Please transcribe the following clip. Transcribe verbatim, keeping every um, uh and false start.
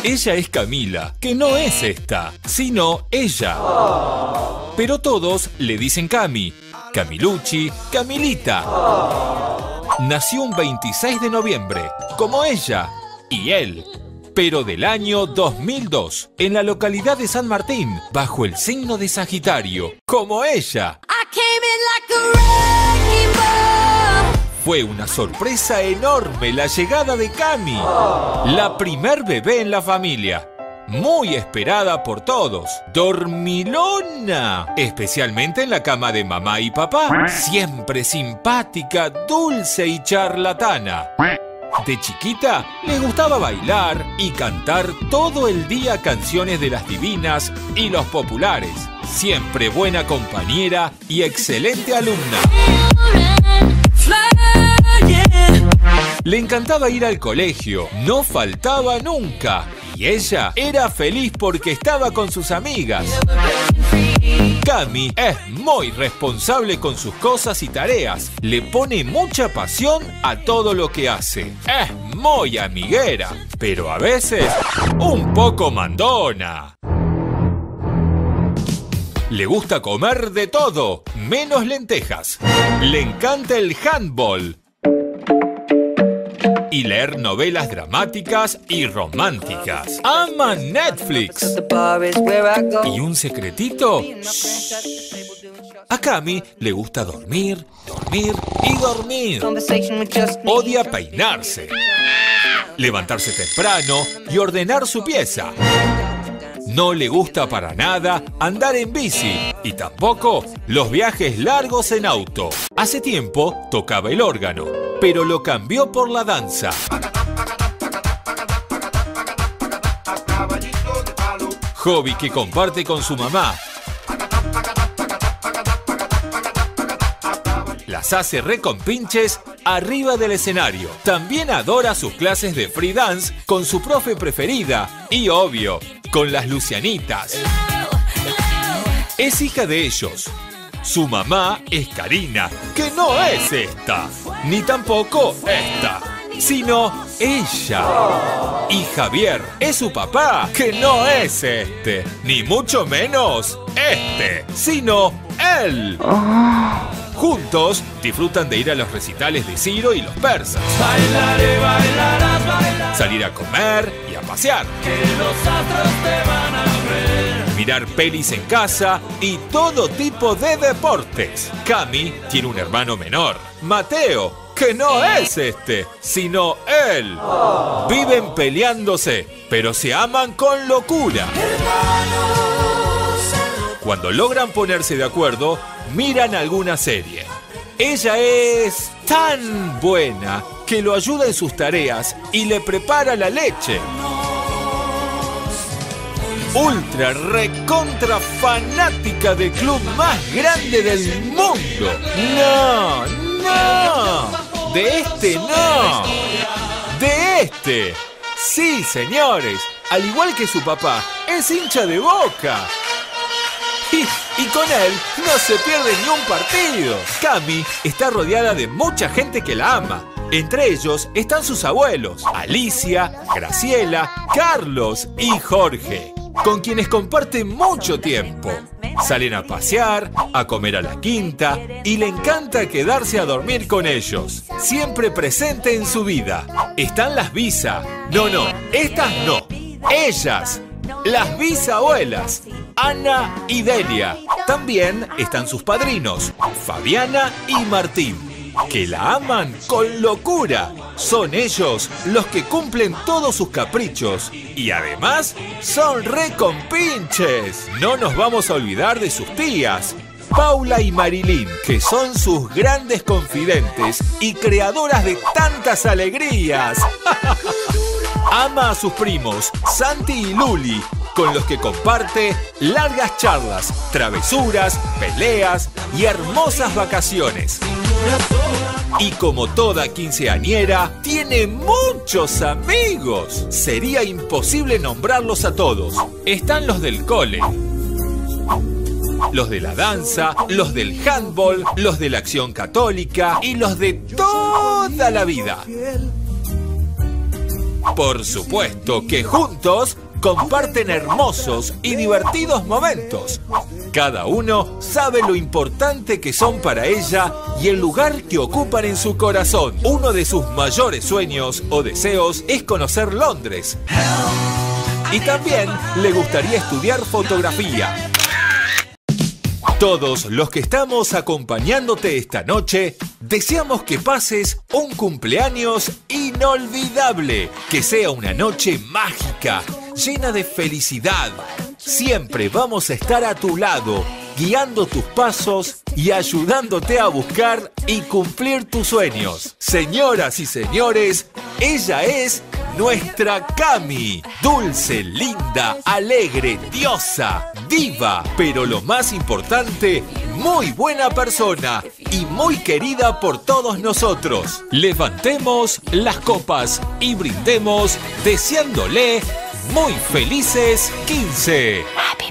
Ella es Camila, que no es esta, sino ella. Pero todos le dicen Cami, Camilucci, Camilita. Nació un veintiséis de noviembre, como ella y él, pero del año dos mil dos, en la localidad de San Martín, bajo el signo de Sagitario, como ella. Fue una sorpresa enorme la llegada de Cami, la primer bebé en la familia. Muy esperada por todos. Dormilona, especialmente en la cama de mamá y papá. Siempre simpática, dulce y charlatana. De chiquita le gustaba bailar y cantar todo el día canciones de las divinas y los populares. Siempre buena compañera y excelente alumna. Le encantaba ir al colegio, no faltaba nunca. Y ella era feliz porque estaba con sus amigas. Cami es muy responsable con sus cosas y tareas. Le pone mucha pasión a todo lo que hace. Es muy amiguera, pero a veces un poco mandona. Le gusta comer de todo, menos lentejas. Le encanta el handball. Y leer novelas dramáticas y románticas. Ama Netflix. ¿Y un secretito? Shh. A Cami le gusta dormir, dormir y dormir. Odia peinarse, levantarse temprano y ordenar su pieza. No le gusta para nada andar en bici y tampoco los viajes largos en auto. Hace tiempo tocaba el órgano, pero lo cambió por la danza. Hobby que comparte con su mamá. Las hace recompinches arriba del escenario. También adora sus clases de free dance con su profe preferida y, obvio, con las Lucianitas. Es hija de ellos. Su mamá es Karina, que no es esta, ni tampoco esta, sino ella. Y Javier es su papá, que no es este, ni mucho menos este, sino él. Juntos disfrutan de ir a los recitales de Ciro y los persas. Bailaré, bailarás, bailarás. Salir a comer y a pasear. Que los astros te van a ver. Mirar pelis en casa y todo tipo de deportes. Cami tiene un hermano menor, Mateo, que no es este, sino él. Viven peleándose, pero se aman con locura. Cuando logran ponerse de acuerdo, miran alguna serie. Ella es tan buena que lo ayuda en sus tareas y le prepara la leche. Ultra recontra fanática del club más grande del mundo. No, no. De este no. De este. Sí, señores. Al igual que su papá, es hincha de Boca. Y, y con él no se pierde ni un partido. Cami está rodeada de mucha gente que la ama. Entre ellos están sus abuelos, Alicia, Graciela, Carlos y Jorge, con quienes comparte mucho tiempo. Salen a pasear, a comer a la quinta y le encanta quedarse a dormir con ellos. Siempre presente en su vida. Están las Bisa. No, no, estas no. Ellas. Las bisabuelas, Ana y Delia. También están sus padrinos, Fabiana y Martín, que la aman con locura. Son ellos los que cumplen todos sus caprichos y además son recompinches. No nos vamos a olvidar de sus tías, Paula y Marilyn, que son sus grandes confidentes y creadoras de tantas alegrías. Ama a sus primos, Santi y Luli, con los que comparte largas charlas, travesuras, peleas y hermosas vacaciones. Y como toda quinceañera, tiene muchos amigos. Sería imposible nombrarlos a todos. Están los del cole, los de la danza, los del handball, los de la acción católica y los de toda la vida. Por supuesto que juntos comparten hermosos y divertidos momentos. Cada uno sabe lo importante que son para ella y el lugar que ocupan en su corazón. Uno de sus mayores sueños o deseos es conocer Londres. Y también le gustaría estudiar fotografía. Todos los que estamos acompañándote esta noche, deseamos que pases un cumpleaños inolvidable, que sea una noche mágica, llena de felicidad. Siempre vamos a estar a tu lado, guiando tus pasos y ayudándote a buscar y cumplir tus sueños. Señoras y señores, ella es nuestra Cami. Dulce, linda, alegre, diosa, diva, pero lo más importante, muy buena persona y muy querida por todos nosotros. Levantemos las copas y brindemos deseándole muy felices quince. Happy